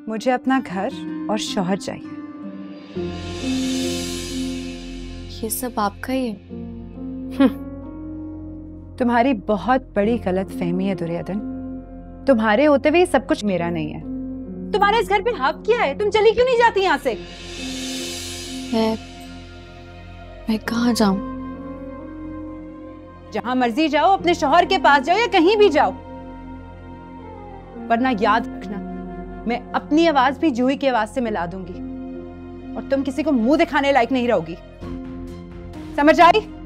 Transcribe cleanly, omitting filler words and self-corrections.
मुझे अपना घर और शौहर चाहिए। ये सब आपका ही है? तुम्हारी बहुत बड़ी गलतफहमी है दुर्योधन। तुम्हारे होते हुए सब कुछ मेरा नहीं है। तुम्हारे इस घर पे हक क्या है? तुम चली क्यों नहीं जाती यहाँ से? मैं कहाँ जाऊं? जहां मर्जी जाओ, अपने शौहर के पास जाओ या कहीं भी जाओ, वरना याद रखना मैं अपनी आवाज भी जूही की आवाज से मिला दूंगी और तुम किसी को मुंह दिखाने लायक नहीं रहोगी। समझ आई?